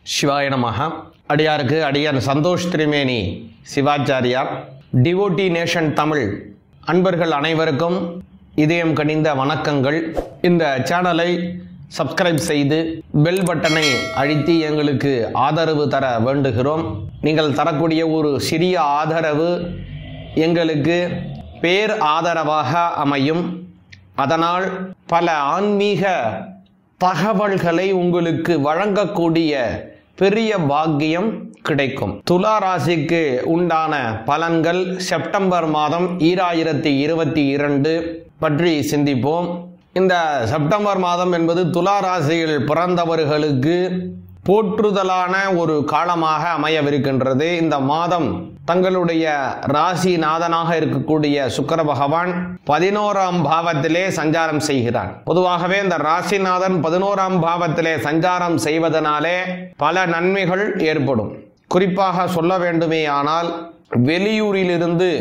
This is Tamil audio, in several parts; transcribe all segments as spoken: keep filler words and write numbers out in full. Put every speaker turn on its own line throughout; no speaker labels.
சிவாய நமஹ. அடியாருக்கு அடியார் சந்தோஷ் திரிமேனி சிவாச்சாரியார். டிவோட்டி நேஷன் தமிழ் அன்பர்கள் அனைவருக்கும் இதயம் கனிந்த வணக்கங்கள். இந்த சேனலை சப்ஸ்கிரைப் செய்து பெல் பட்டனை அழுத்தி எங்களுக்கு ஆதரவு தர வேண்டுகிறோம். நீங்கள் தரக்கூடிய ஒரு சிறிய ஆதரவு எங்களுக்கு பேர் ஆதரவாக அமையும். அதனால் பல ஆன்மீக தகவல்களை உங்களுக்கு வழங்கக்கூடிய பெரிய பாக்கியம் கிடைக்கும். துலா ராசிக்கு உண்டான பலன்கள் செப்டம்பர் மாதம் ஈராயிரத்தி இருபத்தி இரண்டு பற்றி சிந்திப்போம். இந்த செப்டம்பர் மாதம் என்பது துலா ராசியில் பிறந்தவர்களுக்கு போற்றுதலான ஒரு காலமாக அமையவிருக்கின்றது. இந்த மாதம் தங்களுடைய ராசி நாதனாக இருக்கக்கூடிய சுக்கிர பகவான் பதினோராம் பாவத்திலே சஞ்சாரம் செய்கிறார். பொதுவாகவே இந்த ராசிநாதன் பதினோராம் பாவத்திலே சஞ்சாரம் செய்வதனாலே பல நன்மைகள் ஏற்படும். குறிப்பாக சொல்ல வேண்டுமே ஆனால் வெளியூரிலிருந்து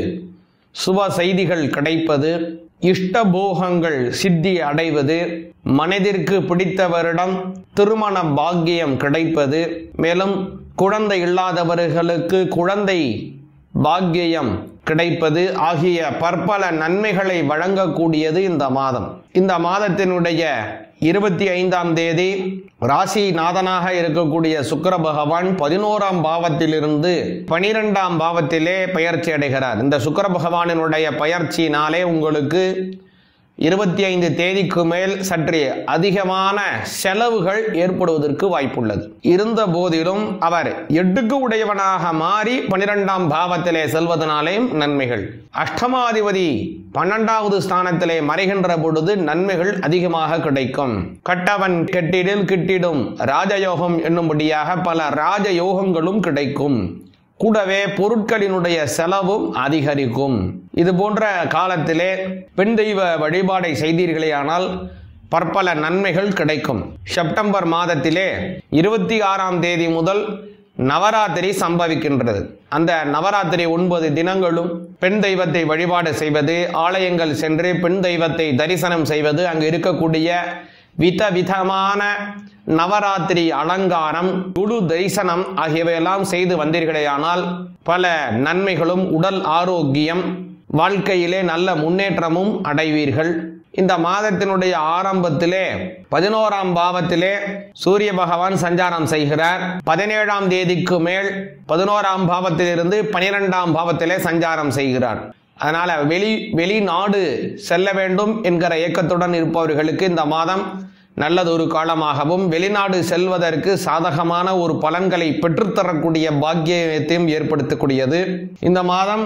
சுப செய்திகள் கிடைப்பது, இஷ்டபோகங்கள் சித்தி அடைவது, மனதிற்கு பிடித்தவரிடம் திருமண பாக்கியம் கிடைப்பது, மேலும் குழந்தை இல்லாதவர்களுக்கு குழந்தை பாக்கியம் கிடைப்பது ஆகிய பற்பல நன்மைகளை வழங்கக்கூடியது இந்த மாதம். இந்த மாதத்தினுடைய இருபத்தி ஐந்தாம் தேதி ராசி நாதனாக இருக்கக்கூடிய சுக்கிர பகவான் பதினோராம் பாவத்திலிருந்து பனிரெண்டாம் பாவத்திலே பயிற்சி அடைகிறார். இந்த சுக்கிர பகவானினுடைய பயிற்சியினாலே உங்களுக்கு இருபத்தி ஐந்து தேதிக்கு மேல் சற்று அதிகமான செலவுகள் ஏற்படுவதற்கு வாய்ப்புள்ளது. இருந்த போதிலும் அவர் எட்டுக்கு உடையவனாக மாறி பனிரெண்டாம் பாவத்திலே செல்வதனாலேயும் நன்மைகள். அஷ்டமாதிபதி பன்னெண்டாவது ஸ்தானத்திலே மறைகின்ற பொழுது நன்மைகள் அதிகமாக கிடைக்கும். கட்டவன் கெட்டிடில் கிட்டிடும் ராஜயோகம் என்னும்படியாக பல ராஜயோகங்களும் கிடைக்கும். கூடவே பொருட்களினுடைய செலவும் அதிகரிக்கும். இது போன்ற காலத்திலே பெண் தெய்வ வழிபாடை செய்தீர்களே ஆனால் பற்பல நன்மைகள் கிடைக்கும். செப்டம்பர் மாதத்திலே இருபத்தி ஆறாம் தேதி முதல் நவராத்திரி சம்பவிக்கின்றது. அந்த நவராத்திரி ஒன்பது தினங்களும் பெண் தெய்வத்தை வழிபாடு செய்வது, ஆலயங்கள் சென்று பெண் தெய்வத்தை தரிசனம் செய்வது, அங்கு இருக்கக்கூடிய வித விதமான நவராத்திரி அலங்காரம், குழு தரிசனம் ஆகியவையெல்லாம் செய்து வந்தீர்களேயானால் பல நன்மைகளும், உடல் ஆரோக்கியம், வாழ்க்கையிலே நல்ல முன்னேற்றமும் அடைவீர்கள். இந்த மாதத்தினுடைய ஆரம்பத்திலே பதினோராம் பாவத்திலே சூரிய பகவான் சஞ்சாரம் செய்கிறார். பதினேழாம் தேதிக்கு மேல் பதினோராம் பாவத்திலிருந்து பனிரெண்டாம் பாவத்திலே சஞ்சாரம் செய்கிறார். அதனால வெளி வெளிநாடு செல்ல வேண்டும் என்கிற இயக்கத்துடன் இருப்பவர்களுக்கு இந்த மாதம் நல்லதொரு காலமாகவும், வெளிநாடு செல்வதற்கு சாதகமான ஒரு பலன்களை பெற்றுத்தரக்கூடிய பாக்கியத்தையும் ஏற்படுத்தக்கூடியது. இந்த மாதம்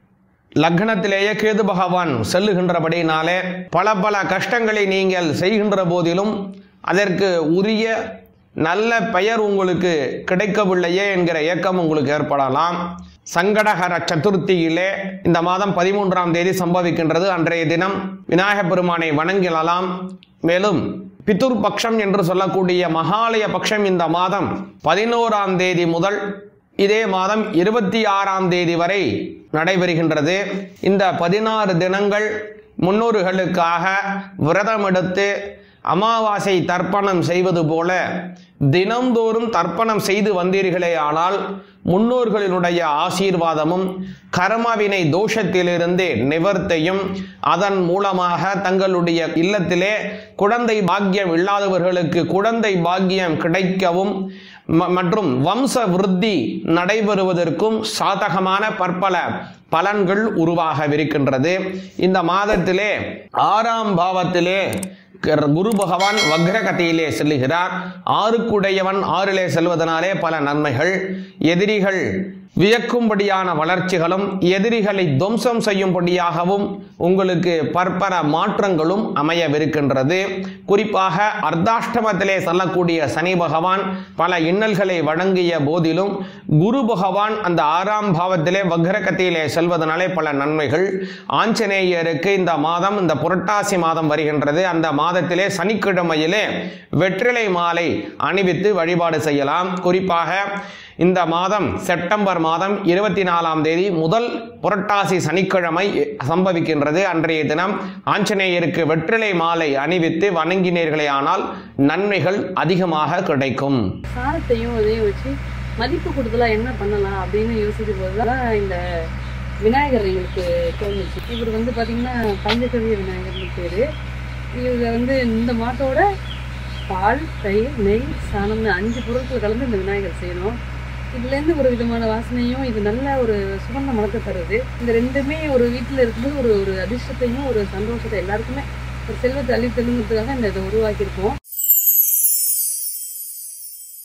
லக்னத்திலேயே கேது பகவான் செல்லுகின்றபடினாலே பல பல கஷ்டங்களை நீங்கள் செய்கின்ற போதிலும் அதற்கு உரிய நல்ல பெயர் உங்களுக்கு கிடைக்கவில்லையே என்கிற இயக்கம் உங்களுக்கு ஏற்படலாம். சங்கடஹர சதுர்த்தியிலே இந்த மாதம் பதிமூன்றாம் தேதி சம்பவிக்கின்றது. அன்றைய தினம் விநாயகப் பெருமானை வணங்கலாம். மேலும் பிதுர் பக்ஷம் என்று சொல்லக்கூடிய மகாலய பக்ஷம் இந்த மாதம் பதினோராம் தேதி முதல் இதே மாதம் இருபத்தி ஆறாம் தேதி வரை நடைபெறுகின்றது. இந்த பதினாறு தினங்கள் முன்னோர்களுக்காக விரதம் எடுத்து அமாவாசை தர்ப்பணம் செய்வது போல தினந்தோறும் தர்ப்பணம் செய்து வந்தீர்களே ஆனால் முன்னோர்களினுடைய ஆசீர்வாதமும் கர்மவினை தோஷத்திலிருந்து நிவர்த்தியும், அதன் மூலமாக தங்களுடைய இல்லத்திலே குழந்தை பாக்கியம் இல்லாதவர்களுக்கு குழந்தை பாக்கியம் கிடைக்கவும் மற்றும் வம்ச விருத்தி நடைபெறுவதற்கும் சாதகமான பற்பல பலன்கள் உருவாகவிருக்கின்றது. இந்த மாதத்திலே ஆறாம் பாவத்திலே குரு பகவான் வக்ரகதியிலே செல்லுகிறார். ஆறுக்குடையவன் ஆறிலே செல்வதனாலே பல நன்மைகள், எதிரிகள் வியக்கும்படியான வளர்ச்சிகளும், எதிரிகளை துவம்சம் செய்யும்படியாகவும் உங்களுக்கு பற்பல மாற்றங்களும் அமையவிருக்கின்றது. குறிப்பாக அர்த்தாஷ்டமத்திலே செல்லக்கூடிய சனி பகவான் பல இன்னல்களை வழங்கிய போதிலும் குரு பகவான் அந்த ஆறாம் பாவத்திலே வக்ரகத்தியிலே செல்வதனாலே பல நன்மைகள். ஆஞ்சநேயருக்கு இந்த மாதம், இந்த புரட்டாசி மாதம் வருகின்றது. அந்த மாதத்திலே சனிக்கிழமையிலே வெற்றிலை மாலை அணிவித்து வழிபாடு செய்யலாம். குறிப்பாக இந்த மாதம் செப்டம்பர் மாதம் இருபத்தி நாலாம் தேதி முதல் புரட்டாசி சனிக்கிழமை சம்பவிக்கின்றது. அன்றைய தினம் ஆஞ்சநேயருக்கு வெற்றிலை மாலை அணிவித்து வணங்கினீர்களே ஆனால் நன்மைகள் அதிகமாக கிடைக்கும்.
சாரத்தையும் அதையும் வச்சு மதிப்பு கொடுத்தலாம் என்ன பண்ணலாம் அப்படின்னு யோசிக்கும் போதுதான் இந்த விநாயகர் எங்களுக்கு தோணுச்சு. இவர் வந்து பார்த்தீங்கன்னா பஞ்சகவிய விநாயகர்னு பேரு. இவர் வந்து இந்த மாட்டோட பால், தயிர், நெய், சாணம்னு அஞ்சு பொருட்கள் கலந்து இந்த விநாயகர் செய்யணும். இதுலேருந்து ஒரு விதமான வாசனையும் இது நல்ல ஒரு சுகந்த மனத்தை தருது. இந்த ரெண்டுமே ஒரு வீட்டில் இருக்கும்போது ஒரு ஒரு அதிர்ஷ்டத்தையும் ஒரு சந்தோஷத்தை எல்லாருக்குமே ஒரு செல்வத்தை அள்ளி தெலுங்குறதுக்காக இந்த இதை உருவாக்கியிருக்கோம்.